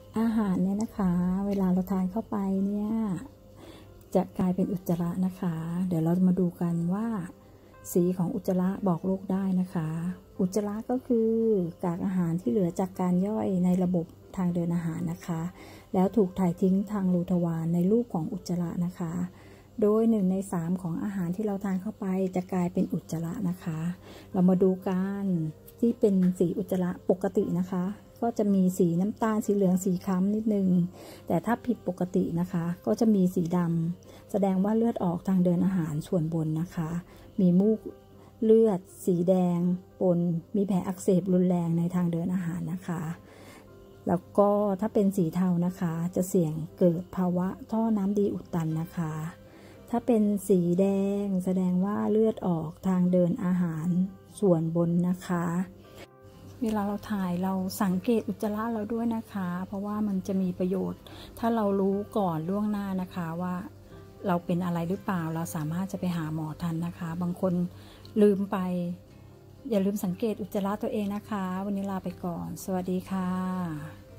อาหารเนี่ยนะคะเวลาเราทานเข้าไปเนี่ยจะกลายเป็นอุจจาระนะคะ เดี๋ยวเรามาดูกันว่าสีของอุจจาระบอกโรคได้นะคะ อุจจาระก็คือกากอาหารที่เหลือจากการย่อยในระบบทางเดินอาหารนะคะแล้วถูกถ่ายทิ้งทางรูทวารในรูปของอุจจาระนะคะโดย1 ใน 3ของอาหารที่เราทานเข้าไปจะกลายเป็นอุจจาระนะคะเรามาดูกันที่เป็นสีอุจจาระปกตินะคะก็จะมีสีน้ำตาลสีเหลืองสีคล้ำนิดนึงแต่ถ้าผิดปกตินะคะก็จะมีสีดำแสดงว่าเลือดออกทางเดินอาหารส่วนบนนะคะมีมูกเลือดสีแดงปนมีแผลอักเสบรุนแรงในทางเดินอาหารนะคะแล้วก็ถ้าเป็นสีเทานะคะจะเสี่ยงเกิดภาวะท่อน้ำดีอุดตันนะคะถ้าเป็นสีแดงแสดงว่าเลือดออกทางเดินอาหารส่วนบนนะคะเวลาเราถ่ายเราสังเกตอุจจาระเราด้วยนะคะเพราะว่ามันจะมีประโยชน์ถ้าเรารู้ก่อนล่วงหน้านะคะว่าเราเป็นอะไรหรือเปล่าเราสามารถจะไปหาหมอทันนะคะบางคนลืมไปอย่าลืมสังเกตอุจจาระตัวเองนะคะวันนี้ลาไปก่อนสวัสดีค่ะ